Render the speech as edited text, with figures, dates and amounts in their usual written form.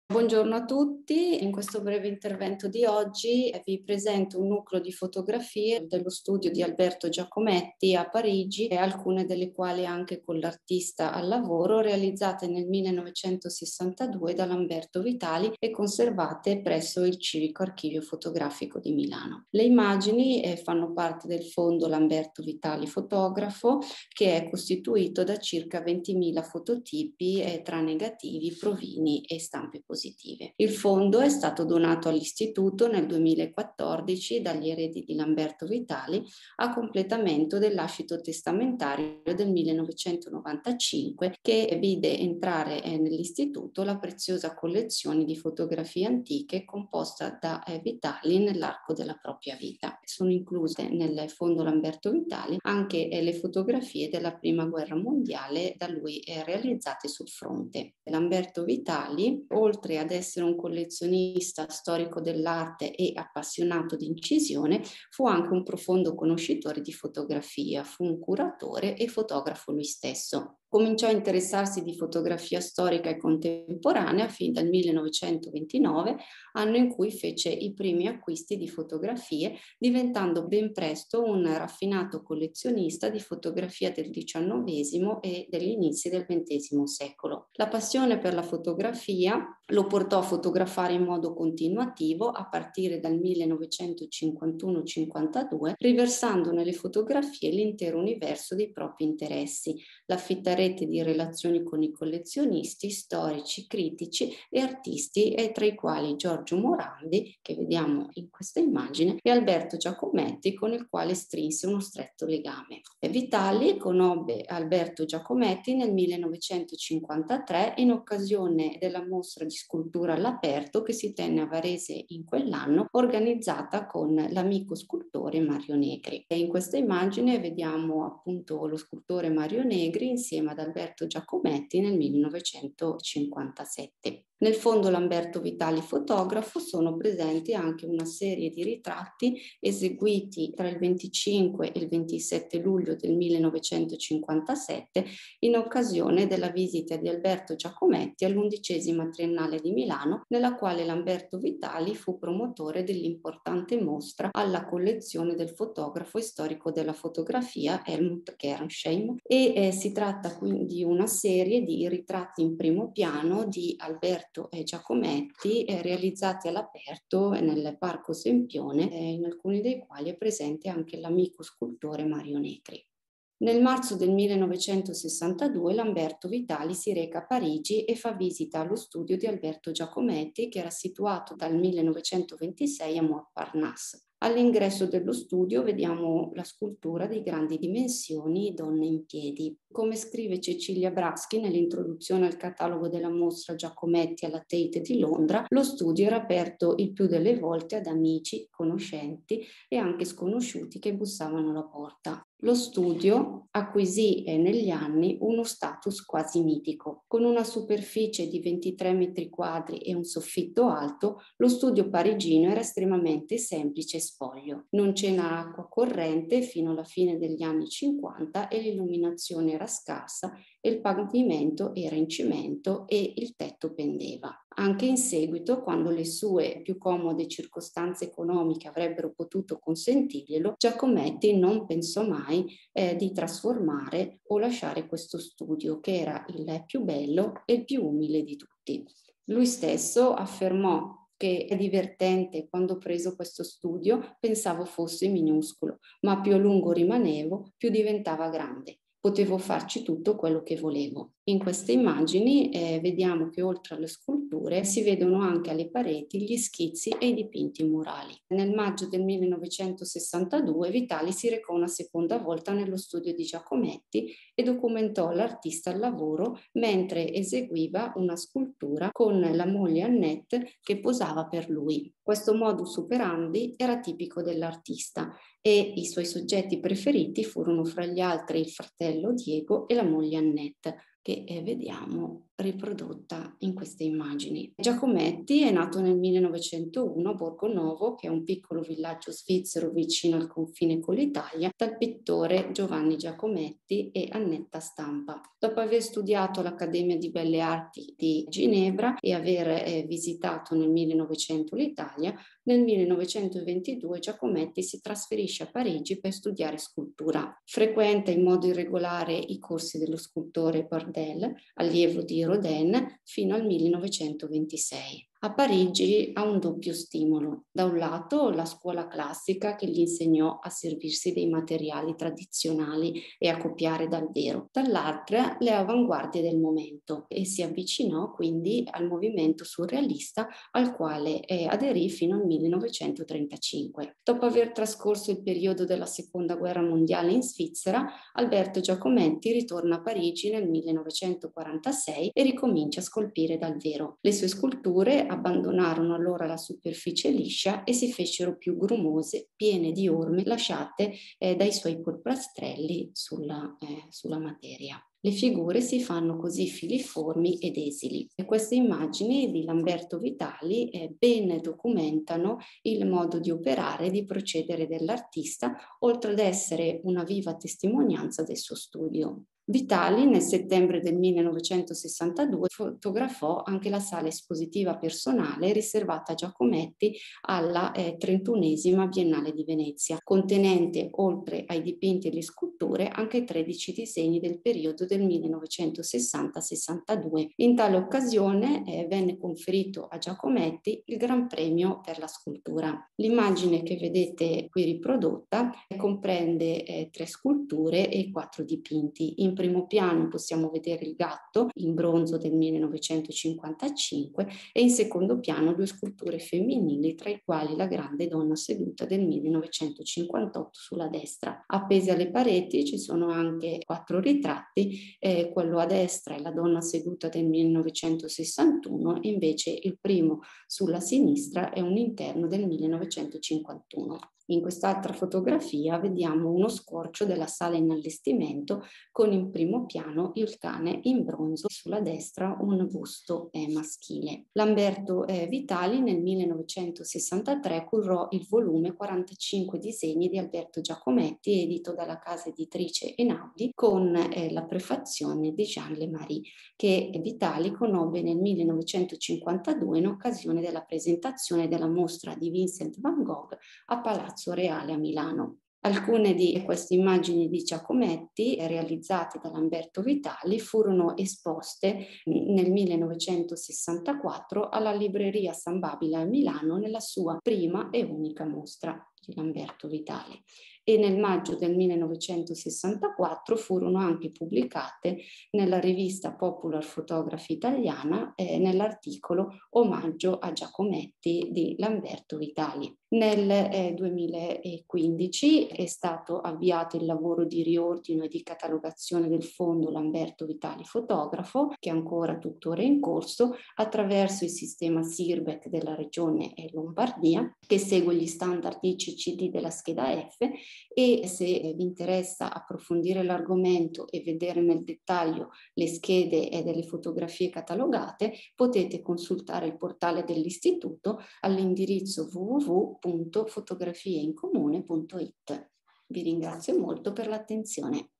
Buongiorno a tutti, in questo breve intervento di oggi vi presento un nucleo di fotografie dello studio di Alberto Giacometti a Parigi e alcune delle quali anche con l'artista al lavoro, realizzate nel 1962 da Lamberto Vitali e conservate presso il Civico Archivio Fotografico di Milano. Le immagini fanno parte del fondo Lamberto Vitali Fotografo, che è costituito da circa 20.000 fototipi tra negativi, provini e stampe positive. Il fondo è stato donato all'Istituto nel 2014 dagli eredi di Lamberto Vitali a completamento del lascito testamentario del 1995 che vide entrare nell'Istituto la preziosa collezione di fotografie antiche composta da Vitali nell'arco della propria vita. Sono incluse nel fondo Lamberto Vitali anche le fotografie della Prima Guerra Mondiale da lui realizzate sul fronte. Lamberto Vitali, oltre ad essere un collezionista storico dell'arte e appassionato di incisione, fu anche un profondo conoscitore di fotografia, fu un curatore e fotografo lui stesso. Cominciò a interessarsi di fotografia storica e contemporanea fin dal 1929, anno in cui fece i primi acquisti di fotografie, diventando ben presto un raffinato collezionista di fotografia del XIX e degli inizi del XX secolo. La passione per la fotografia lo portò a fotografare in modo continuativo a partire dal 1951-52, riversando nelle fotografie l'intero universo dei propri interessi, la fitta rete di relazioni con i collezionisti, storici, critici e artisti, e tra i quali Giorgio Morandi, che vediamo in questa immagine, e Alberto Giacometti, con il quale strinse uno stretto legame. Vitali conobbe Alberto Giacometti nel 1953 in occasione della mostra di scultura all'aperto che si tenne a Varese in quell'anno, organizzata con l'amico scultore Mario Negri. E in questa immagine vediamo appunto lo scultore Mario Negri insieme ad Alberto Giacometti nel 1957. Nel fondo Lamberto Vitali Fotografo sono presenti anche una serie di ritratti eseguiti tra il 25 e il 27 luglio del 1957 in occasione della visita di Alberto Giacometti all'11ª Triennale di Milano, nella quale Lamberto Vitali fu promotore dell'importante mostra alla collezione del fotografo e storico della fotografia Helmut Gernsheim, e si tratta quindi di una serie di ritratti in primo piano di Alberto e Giacometti realizzati all'aperto nel Parco Sempione, in alcuni dei quali è presente anche l'amico scultore Mario Negri. Nel marzo del 1962 Lamberto Vitali si reca a Parigi e fa visita allo studio di Alberto Giacometti, che era situato dal 1926 a Montparnasse. All'ingresso dello studio vediamo la scultura di grandi dimensioni, Donne in piedi. Come scrive Cecilia Braschi nell'introduzione al catalogo della mostra Giacometti alla Tate di Londra, lo studio era aperto il più delle volte ad amici, conoscenti e anche sconosciuti che bussavano alla porta. Lo studio acquisì negli anni uno status quasi mitico. Con una superficie di 23 metri quadri e un soffitto alto, lo studio parigino era estremamente semplice e spoglio. Non c'era acqua corrente fino alla fine degli anni 50 e l'illuminazione era scarsa e il pavimento era in cemento e il tetto pendeva. Anche in seguito, quando le sue più comode circostanze economiche avrebbero potuto consentirglielo, Giacometti non pensò mai di trasformare o lasciare questo studio, che era il più bello e il più umile di tutti. Lui stesso affermò che è divertente, quando ho preso questo studio pensavo fosse minuscolo, ma più a lungo rimanevo, più diventava grande. Potevo farci tutto quello che volevo. In queste immagini vediamo che oltre alle sculture si vedono anche alle pareti gli schizzi e i dipinti murali. Nel maggio del 1962 Vitali si recò una seconda volta nello studio di Giacometti e documentò l'artista al lavoro mentre eseguiva una scultura con la moglie Annette che posava per lui. Questo modus operandi era tipico dell'artista e i suoi soggetti preferiti furono fra gli altri il fratello Diego e la moglie Annette, che vediamo riprodotta in queste immagini. Giacometti è nato nel 1901 a Borgonovo, che è un piccolo villaggio svizzero vicino al confine con l'Italia, dal pittore Giovanni Giacometti e Annetta Stampa. Dopo aver studiato all'Accademia di Belle Arti di Ginevra e aver visitato nel 1900 l'Italia, nel 1922 Giacometti si trasferisce a Parigi per studiare scultura. Frequenta in modo irregolare i corsi dello scultore Bardel, allievo di Rodin, fino al 1926. A Parigi ha un doppio stimolo. Da un lato la scuola classica che gli insegnò a servirsi dei materiali tradizionali e a copiare dal vero, dall'altra le avanguardie del momento, e si avvicinò quindi al movimento surrealista al quale aderì fino al 1935. Dopo aver trascorso il periodo della Seconda Guerra Mondiale in Svizzera, Alberto Giacometti ritorna a Parigi nel 1946 e ricomincia a scolpire dal vero. Le sue sculture abbandonarono allora la superficie liscia e si fecero più grumose, piene di orme lasciate dai suoi polpastrelli sulla materia. Le figure si fanno così filiformi ed esili. E queste immagini di Lamberto Vitali ben documentano il modo di operare e di procedere dell'artista, oltre ad essere una viva testimonianza del suo studio. Vitali nel settembre del 1962 fotografò anche la sala espositiva personale riservata a Giacometti alla 31esima Biennale di Venezia, contenente oltre ai dipinti e alle sculture anche 13 disegni del periodo del 1960-62. In tale occasione venne conferito a Giacometti il Gran Premio per la scultura. L'immagine che vedete qui riprodotta comprende 3 sculture e 4 dipinti. In primo piano possiamo vedere il gatto in bronzo del 1955 e in secondo piano 2 sculture femminili, tra i quali la grande donna seduta del 1958 sulla destra. Appesi alle pareti ci sono anche 4 ritratti, quello a destra è la donna seduta del 1961 e invece il primo sulla sinistra è un interno del 1951. In quest'altra fotografia vediamo uno scorcio della sala in allestimento con in primo piano il cane in bronzo, sulla destra un busto maschile. Lamberto Vitali nel 1963 curò il volume 45 disegni di Alberto Giacometti, edito dalla casa editrice Einaudi, con la prefazione di Jean Lemarie, che Vitali conobbe nel 1952 in occasione della presentazione della mostra di Vincent van Gogh a Palazzo Reale a Milano. Alcune di queste immagini di Giacometti, realizzate da Lamberto Vitali, furono esposte nel 1964 alla Libreria San Babila a Milano nella sua prima e unica mostra di Lamberto Vitali. E nel maggio del 1964 furono anche pubblicate nella rivista Popular Photography Italiana nell'articolo Omaggio a Giacometti di Lamberto Vitali. Nel 2015 è stato avviato il lavoro di riordino e di catalogazione del fondo Lamberto Vitali Fotografo, che è ancora tuttora in corso, attraverso il sistema SIRBEC della regione Lombardia, che segue gli standard ICCD della scheda F, e se vi interessa approfondire l'argomento e vedere nel dettaglio le schede e delle fotografie catalogate, potete consultare il portale dell'istituto all'indirizzo www.fotografieincomune.it. Vi ringrazio molto per l'attenzione.